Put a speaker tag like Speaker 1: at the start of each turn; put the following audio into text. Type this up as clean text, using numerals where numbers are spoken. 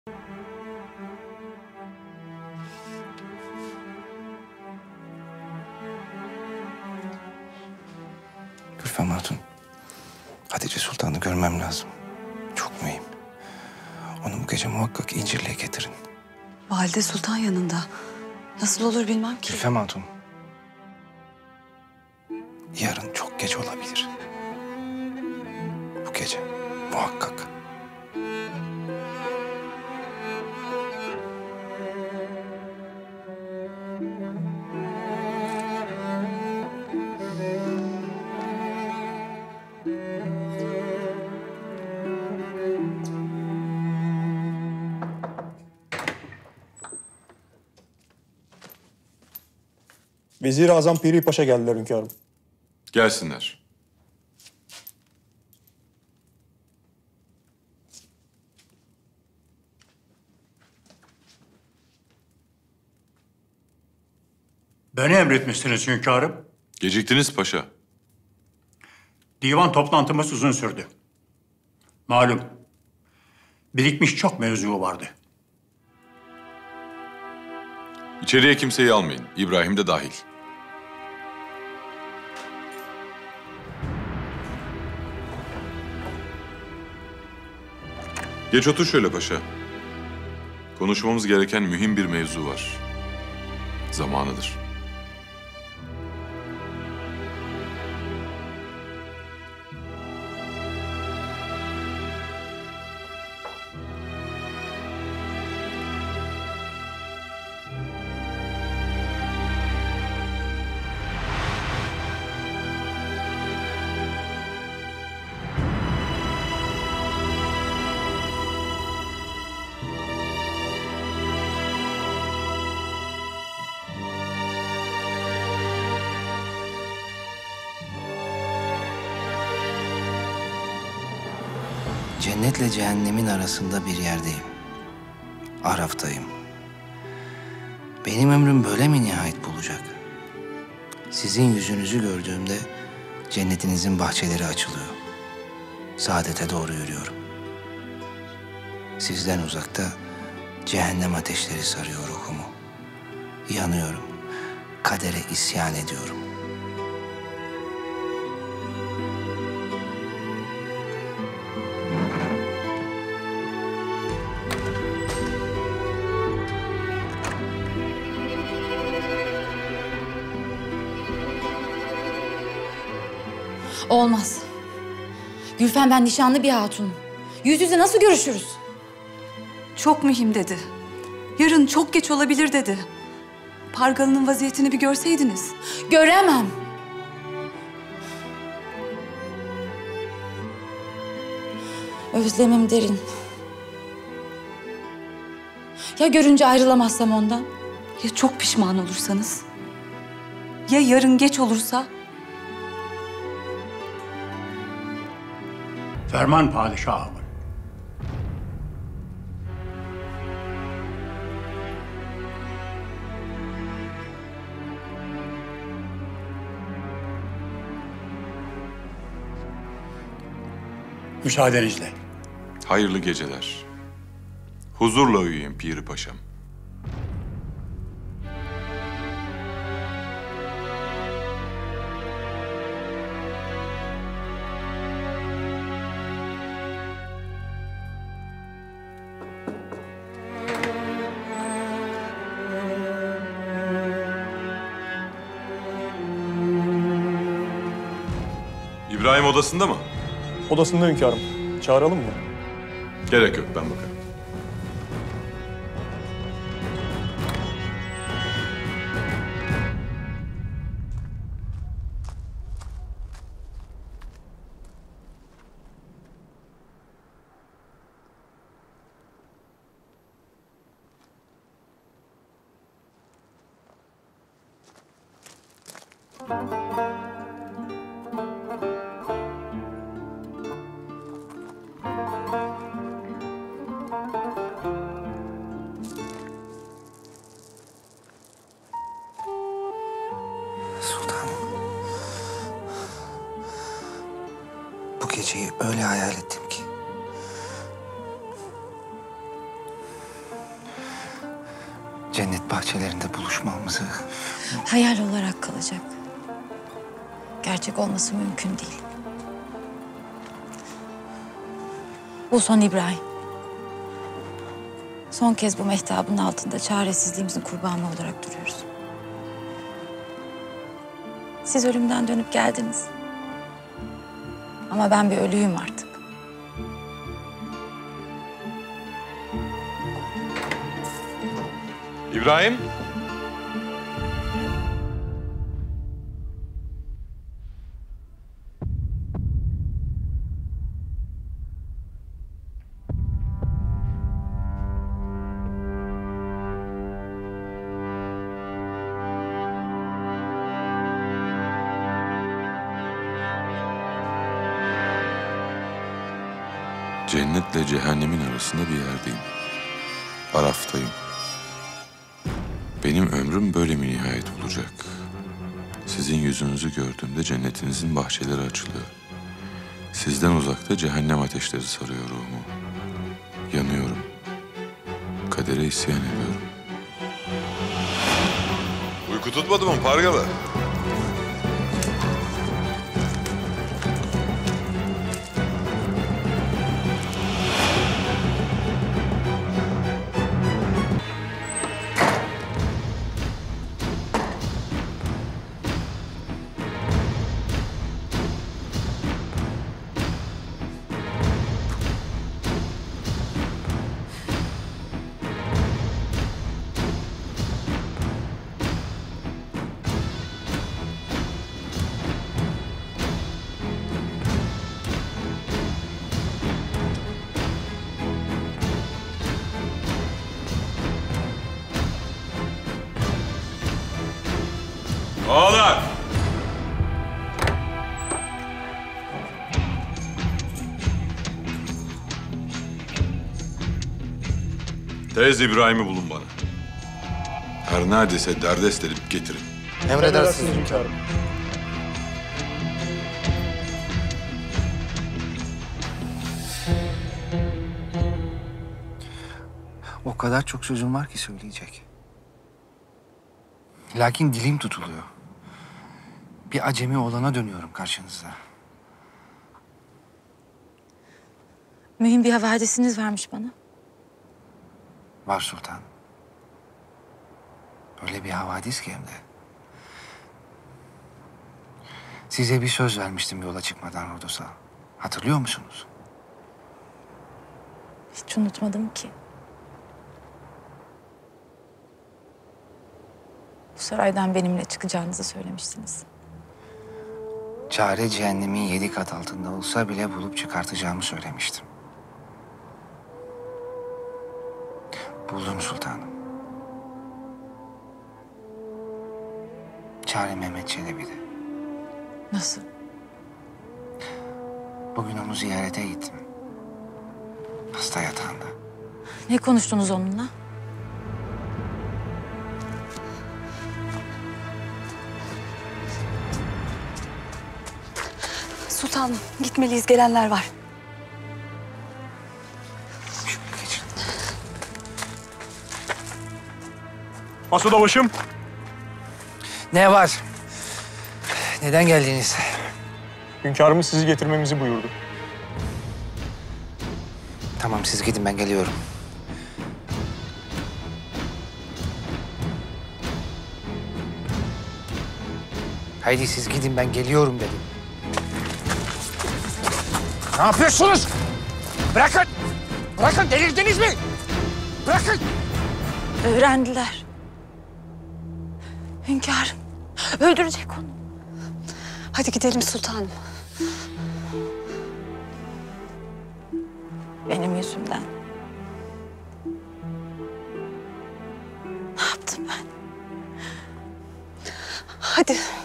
Speaker 1: Gülfem Hatun, Hatice Sultan'ı görmem lazım. Çok mühim. Onu bu gece muhakkak İncirli'ye getirin.
Speaker 2: Valide Sultan yanında. Nasıl olur bilmem ki.
Speaker 1: Gülfem Hatun, yarın çok geç olabilir. Bu gece muhakkak.
Speaker 3: Vezir-i Azam Piri Paşa geldiler hünkârım.
Speaker 4: Gelsinler.
Speaker 5: Beni emretmişsiniz hünkârım.
Speaker 4: Geciktiniz paşa.
Speaker 5: Divan toplantımız uzun sürdü. Malum, birikmiş çok mevzu vardı.
Speaker 4: İçeriye kimseyi almayın. İbrahim de dahil. Geç otur şöyle paşa. Konuşmamız gereken mühim bir mevzu var. Zamanıdır.
Speaker 1: Cennetle cehennemin arasında bir yerdeyim. Araf'tayım. Benim ömrüm böyle mi nihayet bulacak? Sizin yüzünüzü gördüğümde cennetinizin bahçeleri açılıyor. Saadete doğru yürüyorum. Sizden uzakta cehennem ateşleri sarıyor ruhumu. Yanıyorum. Kadere isyan ediyorum.
Speaker 6: Olmaz. Gülfem, ben nişanlı bir hatunum. Yüz yüze nasıl görüşürüz?
Speaker 2: Çok mühim dedi. Yarın çok geç olabilir dedi. Pargalı'nın vaziyetini bir görseydiniz.
Speaker 6: Göremem. Özlemim derin. Ya görünce ayrılamazsam ondan?
Speaker 2: Ya çok pişman olursanız? Ya yarın geç olursa?
Speaker 5: Ferman padişahımın. Müsaadenizle.
Speaker 4: Hayırlı geceler. Huzurla uyuyun Piri Paşam. İbrahim odasında mı?
Speaker 3: Odasında hünkârım. Çağıralım mı?
Speaker 4: Gerek yok, ben bakarım.
Speaker 1: Sultanım. Bu geceyi öyle hayal ettim ki. cennet bahçelerinde buluşmamızı...
Speaker 6: Hayal olarak kalacak. Gerçek olması mümkün değil. Bu son İbrahim. Son kez bu mehtabın altında çaresizliğimizin kurbanı olarak duruyoruz. Siz ölümden dönüp geldiniz. Ama ben bir ölüyüm artık.
Speaker 4: İbrahim. Cennetle cehennemin arasında bir yerdeyim. Araftayım. Benim ömrüm böyle mi nihayet olacak? Sizin yüzünüzü gördüğümde cennetinizin bahçeleri açılıyor. Sizden uzakta cehennem ateşleri sarıyor ruhumu. Yanıyorum. Kadere isyan ediyorum. Uyku tutmadı mı Pargalı? Ağlar! Tez İbrahim'i bulun bana. Her neredeyse derdest edip getirin.
Speaker 3: Emredersiniz hünkârım.
Speaker 1: O kadar çok sözüm var ki söyleyecek. Lakin dilim tutuluyor. Bir acemi oğlana dönüyorum karşınızda.
Speaker 6: Mühim bir havadisiniz varmış bana.
Speaker 1: Var sultan. Öyle bir havadis ki hem de. Size bir söz vermiştim yola çıkmadan Rodos'a. Hatırlıyor musunuz?
Speaker 6: Hiç unutmadım ki. Bu saraydan benimle çıkacağınızı söylemiştiniz.
Speaker 1: Çare cehennemin 7 kat altında olsa bile bulup çıkartacağımı söylemiştim. Buldum sultanım. Çare Mehmet Çelebi'de.
Speaker 6: Nasıl?
Speaker 1: Bugün onu ziyarete gittim. Hasta yatağında.
Speaker 6: Ne konuştunuz onunla?
Speaker 2: Sultanım, gitmeliyiz. Gelenler var.
Speaker 1: Şöyle geçin.
Speaker 3: Asuda başım.
Speaker 1: Ne var? Neden geldiniz?
Speaker 3: Hünkârımız sizi getirmemizi buyurdu.
Speaker 1: Tamam siz gidin ben geliyorum. Haydi siz gidin ben geliyorum dedim. Ne yapıyorsunuz? Bırakın! Bırakın delirdiniz mi? Bırakın!
Speaker 6: Öğrendiler. Hünkârım, öldürecek onu.
Speaker 2: Hadi gidelim sultanım.
Speaker 6: Benim yüzümden. Ne yaptım ben?
Speaker 2: Hadi.